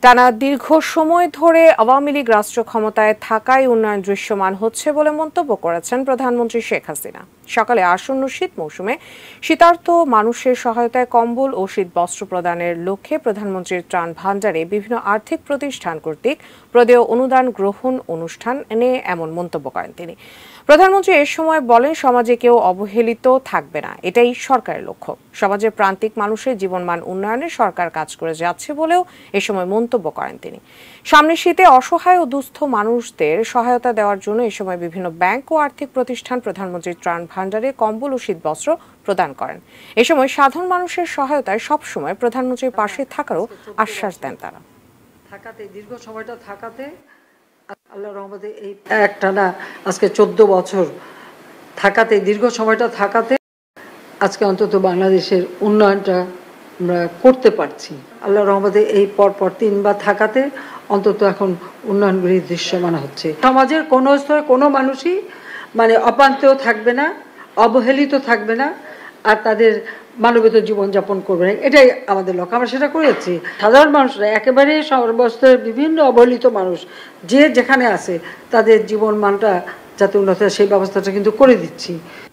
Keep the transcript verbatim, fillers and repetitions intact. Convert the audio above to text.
টানা দীর্ঘ সময় ধরে আওয়ামী লীগ রাষ্ট্র ক্ষমতায় থাকায় উন্নয়ন দৃশ্যমান হচ্ছে বলে মন্তব্য করেছেন প্রধানমন্ত্রী শেখ হাসিনা। সকালে আসন্ন শীত মৌসুমে শীতার্ত মানুষের সহায়তায় কম্বল ও শীত বস্ত্র প্রদানের লক্ষ্যে প্রধানমন্ত্রীর ত্রাণ ভাণ্ডারে বিভিন্ন আর্থিক প্রতিষ্ঠান কর্তৃক প্রদেয় অনুদান গ্রহণ অনুষ্ঠানে এমন মন্তব্য করেন তিনি। প্রধানমন্ত্রী এ সময় বলেন, সমাজে কেউ অবহেলিত থাকবে না, এটাই সরকারের লক্ষ্য। সমাজের প্রান্তিক মানুষের জীবনমান উন্নয়নে সরকার কাজ করে যাচ্ছে বলেও এ সময় মন্তব্য করেন তিনি। সামনের শীতে অসহায় ও দুস্থ মানুষদের সহায়তা দেওয়ার জন্য এ সময় বিভিন্ন ব্যাংক ও আর্থিক প্রতিষ্ঠান প্রধানমন্ত্রীর ত্রাণ ভাণ্ডারে কম্বল ও শীতবস্ত্র প্রদান করেন। এ সময় সাধারণ মানুষের সহায়তায় সবসময় প্রধানমন্ত্রীর পাশে থাকারও আশ্বাস দেন তারা। থাকাতে দীর্ঘ সময়টা থাকাতে আল্লাহর রহমতে এই একটানা আজকে চোদ্দ বছর থাকাতে দীর্ঘ সময়টা থাকাতে আজকে অন্তত বাংলাদেশের উন্নয়নটা আমরা করতে পারছি। আল্লাহর রহমতে এই পরপর তিনবার থাকাতে অন্তত এখন উন্নয়নগুলি দৃশ্যমান হচ্ছে। সমাজের কোনো স্তরে কোনো মানুষই মানে অপান্তেও থাকবে না, অবহেলিত থাকবে না, আর তাদের মানবিত জীবনযাপন করবে না, এটাই আমাদের লক্ষ্য। আমরা সেটা করেছি। সাধারণ মানুষরা একেবারে সর্বস্তরের বিভিন্ন অবহেলিত মানুষ যে যেখানে আছে তাদের জীবন মানটা যাতে উন্নত হয় সেই ব্যবস্থাটা কিন্তু করে দিচ্ছি।